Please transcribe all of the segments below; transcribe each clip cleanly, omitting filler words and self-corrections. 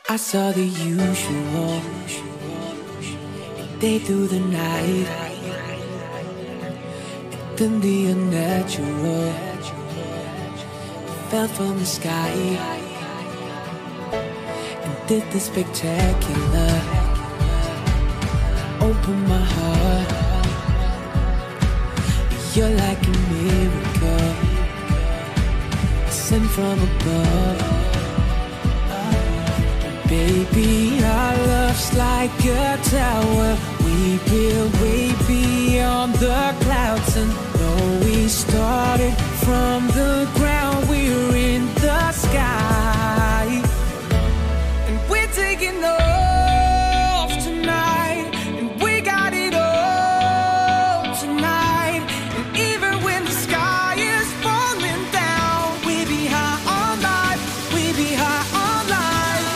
I saw the usual day through the night, and then the unnatural fell from the sky and did the spectacular. Open my heart, you're like a miracle sent from above. Baby, our love's like a tower we build way beyond the clouds. And though we started from the ground, we're in the sky, and we're taking off tonight, and we got it all tonight. And even when the sky is falling down, we be high all night, we be high all night.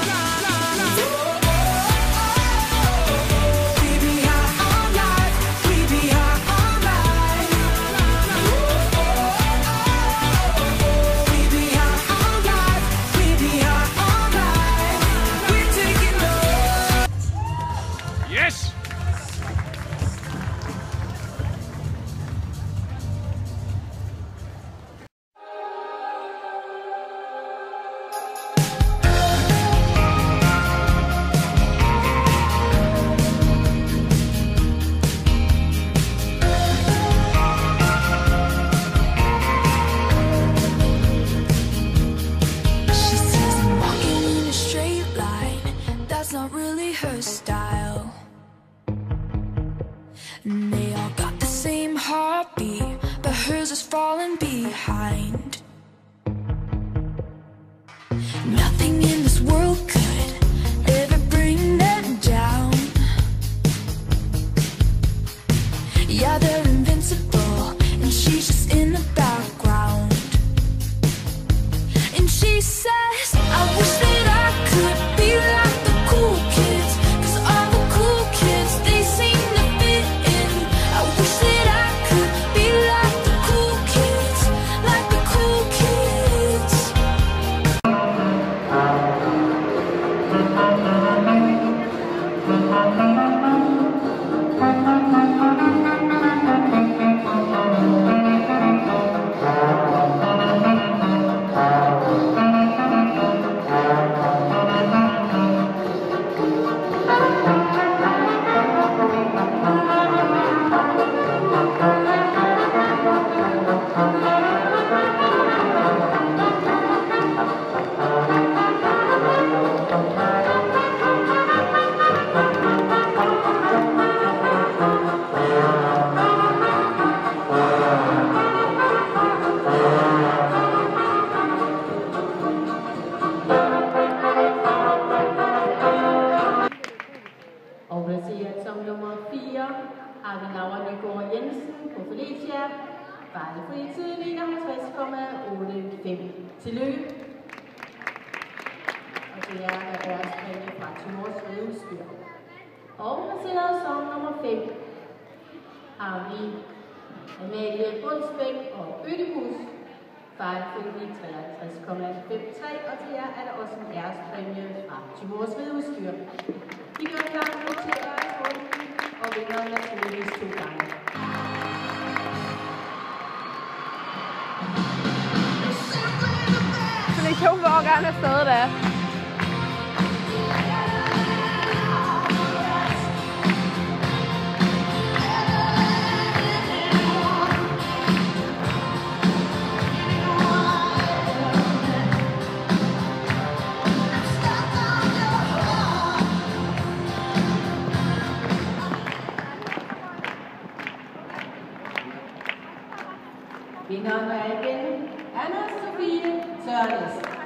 Yes! She says I'm walking in a straight line, that's not really her style. And they all got the same heartbeat, but hers is falling behind. Nothing in this world could ever bring them down. Yeah, they're invincible, and she's just in the background. And she says, I wish that I could be like the cool kids, 'cause all the cool kids, they seem to fit in. I wish that I could be like the cool kids, like the cool kids. Og placeret som nummer 4 har vi Laura Nygaard Jensen på Felicia. Fejlfri tid 59,85. Tillykke. Og det er ærespræmie fra Timors Rideudstyr. Og placeret som nummer 5 har vi Amalie Bundsbæk og Ødipus. Fejlfri 53,53. Og til jer er der også en ærespræmie fra Timors Rideudstyr. Vi gør klar nu til æresrunden, og vinder naturligvis 2 gange. Så det er 2 år gerne afsted, da. Vinderen er igen Anna Sofie Tørnes.